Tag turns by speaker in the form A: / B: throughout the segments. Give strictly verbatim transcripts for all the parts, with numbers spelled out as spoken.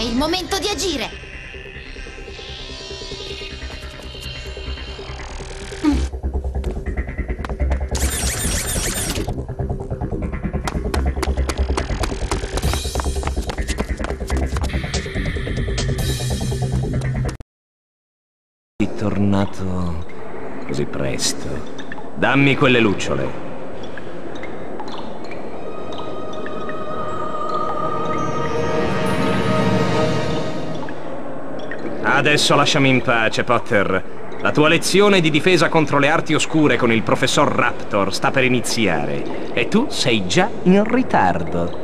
A: È il momento di agire!
B: Tornato così presto. Dammi quelle lucciole. Adesso lasciami in pace, Potter. La tua lezione di difesa contro le arti oscure con il professor Raptor sta per iniziare. E tu sei già in ritardo.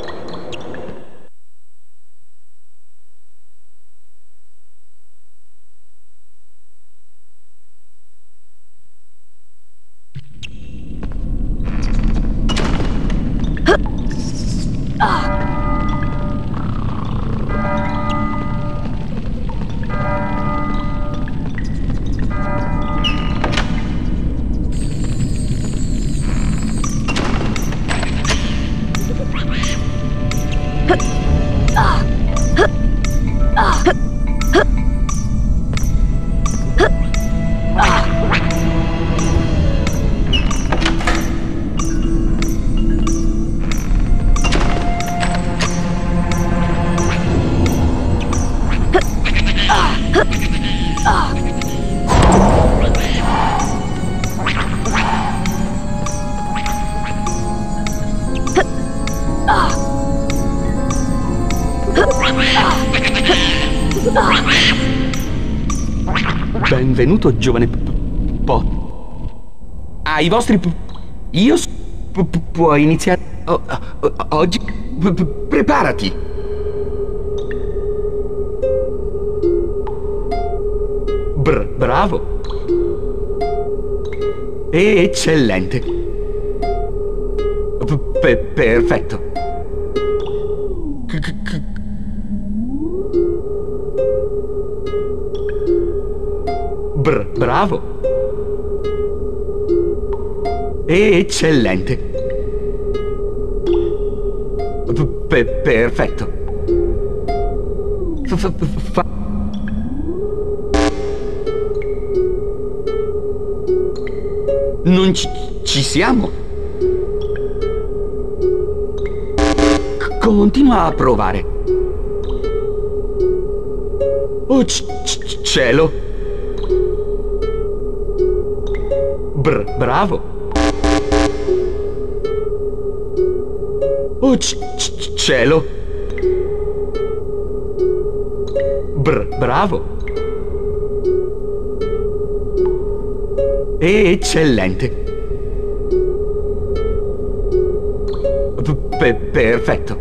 C: Benvenuto, giovane Po. Ai vostri... Io... Puoi iniziare... O o oggi... Preparati! Br bravo! Eccellente! P perfetto! Br bravo! Eccellente! P perfetto! F fa Non ci, ci siamo? C continua a provare! Oh cielo! Br bravo! Oh cielo! Br bravo! Eccellente! P perfetto!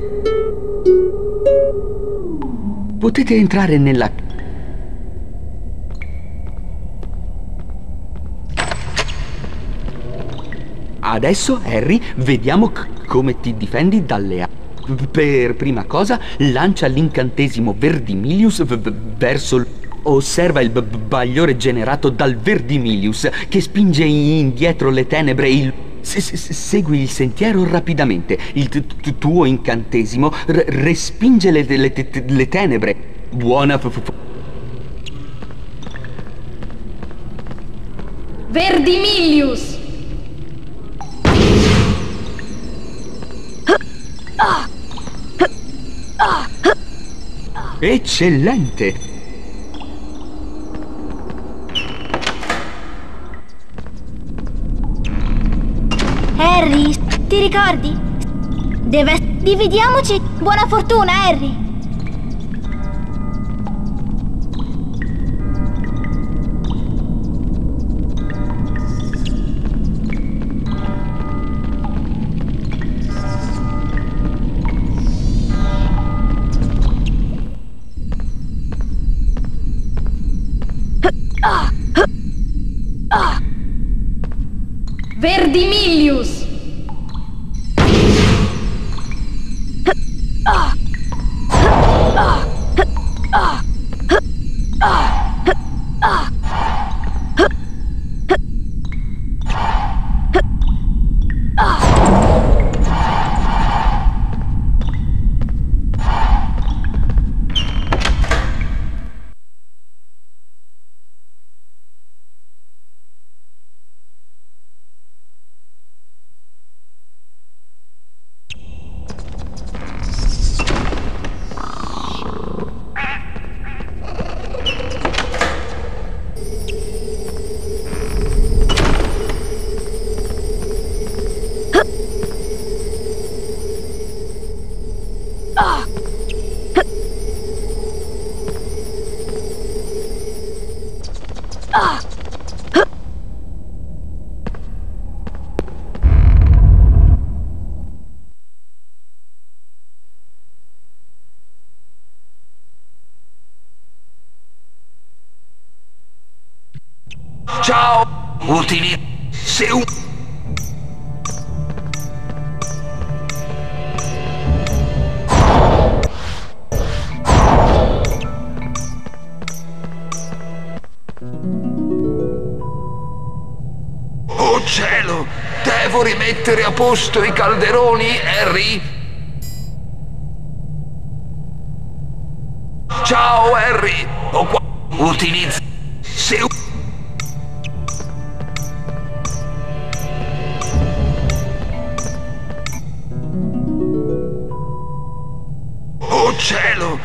C: Potete entrare nella... Adesso, Harry, vediamo come ti difendi dalle... Per prima cosa, lancia l'incantesimo Verdimilius verso il... Osserva il bagliore generato dal Verdimilius che spinge indietro le tenebre. Il... Se se segui il sentiero rapidamente. Il tuo incantesimo respinge le, le, le tenebre. Buona...
D: Verdimilius!
C: Eccellente!
E: Harry, ti ricordi? Deve... Dividiamoci! Buona fortuna, Harry!
D: Verdimilius!
A: Ciao! Utilizzo... Se un... Oh cielo! Devo rimettere a posto i calderoni, Harry? Ciao, Harry! Ho qua... Utilizzo... Se... Oh cielo!